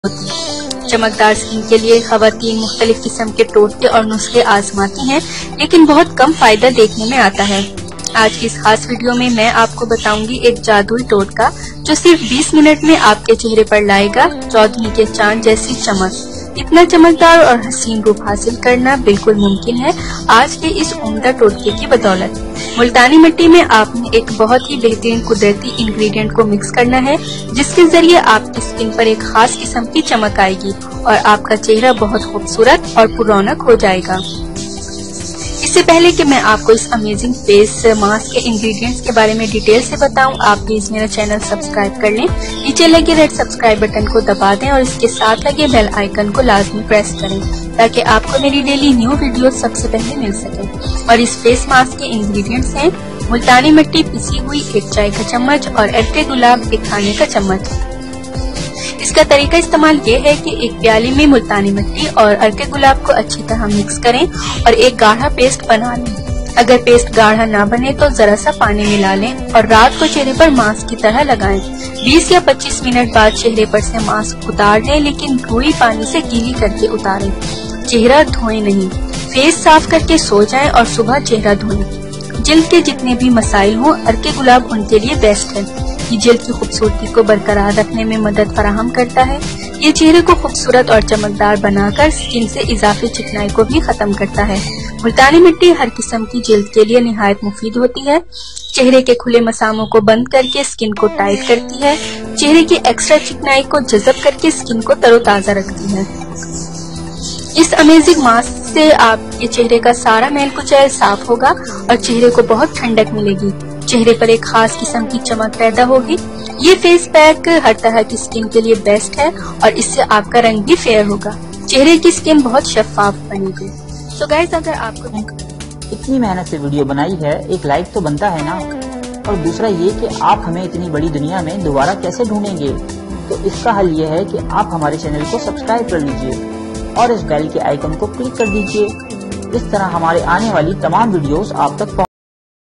चमकदार स्किन के लिए खवातीन मुख्तलिफ किस्म के टोटके और नुस्खे आजमाती हैं, लेकिन बहुत कम फायदा देखने में आता है। आज की इस खास वीडियो में मैं आपको बताऊंगी एक जादुई टोटका जो सिर्फ 20 मिनट में आपके चेहरे पर लाएगा चौदहवीं के चांद जैसी चमक। इतना चमकदार और हसीन रूप हासिल करना बिल्कुल मुमकिन है आज के इस उम्दा टोटके की बदौलत। मुल्तानी मिट्टी में आपने एक बहुत ही बेहतरीन कुदरती इंग्रेडिएंट को मिक्स करना है, जिसके जरिए आपकी स्किन पर एक खास किस्म की चमक आएगी और आपका चेहरा बहुत खूबसूरत और पुरौनक हो जाएगा। इससे पहले कि मैं आपको इस अमेजिंग फेस मास्क के इंग्रेडिएंट्स के बारे में डिटेल से बताऊं, आप प्लीज मेरा चैनल सब्सक्राइब कर लें। नीचे लगे रेड सब्सक्राइब बटन को दबा दें और इसके साथ लगे बेल आइकन को लाजमी प्रेस करें ताकि आपको मेरी डेली न्यू वीडियो सबसे पहले मिल सके। और इस फेस मास्क के इंग्रेडिएंट्स हैं मुल्तानी मिट्टी पिसी हुई 1 चाय का चम्मच और अर्के गुलाब 1 खाने का चम्मच। इसका तरीका इस्तेमाल ये है कि एक प्याली में मुल्तानी मिट्टी और अर्के गुलाब को अच्छी तरह मिक्स करें और एक गाढ़ा पेस्ट बना लें। अगर पेस्ट गाढ़ा ना बने तो जरा सा पानी मिला लें और रात को चेहरे पर मास्क की तरह लगाएं। 20 या 25 मिनट बाद चेहरे पर से मास्क उतार लें, लेकिन रुई पानी से गीली करके उतारें। चेहरा धोएं नहीं, फेस साफ करके सो जाएं और सुबह चेहरा धोएं। जिल्द के जितने भी मसाइल हों, अर्के गुलाब उनके लिए बेस्ट है। ये जिल्द की खूबसूरती को बरकरार रखने में मदद फराहम करता है। ये चेहरे को खूबसूरत और चमकदार बनाकर स्किन से इजाफी चिकनाई को भी खत्म करता है। मुल्तानी मिट्टी हर किस्म की जिल्द के लिए निहायत मुफीद होती है। चेहरे के खुले मसामों को बंद करके स्किन को टाइट करती है। चेहरे की एक्स्ट्रा चिकनाई को जज़ब करके स्किन को तरोताजा रखती है। इस अमेजिंग मास्क से आपके चेहरे का सारा मैल कुचैल साफ होगा और चेहरे को बहुत ठंडक मिलेगी। चेहरे पर एक खास किस्म की चमक पैदा होगी। ये फेस पैक हर तरह की स्किन के लिए बेस्ट है और इससे आपका रंग भी फेयर होगा। चेहरे की स्किन बहुत शफाफ बनेगी। तो गाइस, अगर आपको इतनी मेहनत से वीडियो बनाई है, एक लाइक तो बनता है ना। और दूसरा ये कि आप हमें इतनी बड़ी दुनिया में दोबारा कैसे ढूंढेंगे, तो इसका हल ये है कि आप हमारे चैनल को सब्सक्राइब कर लीजिए और इस बेल के आइकन को क्लिक कर दीजिए। इस तरह हमारे आने वाली तमाम वीडियोस आप तक